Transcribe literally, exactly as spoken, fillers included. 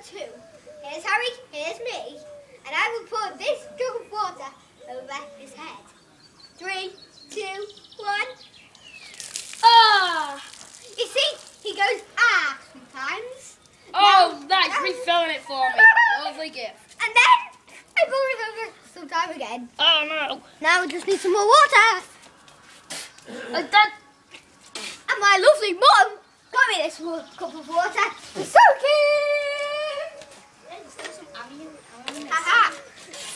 two. Here's Harry, here's me, and I will pour this jug of water over his head. Three, two, one. Ah! You see, he goes ah sometimes. Oh, now, nice, now, refilling it for me. Lovely gift. And then I pour it over sometime again. Oh no. Now we just need some more water. And then, And my lovely mum got me this cup of water to soak in.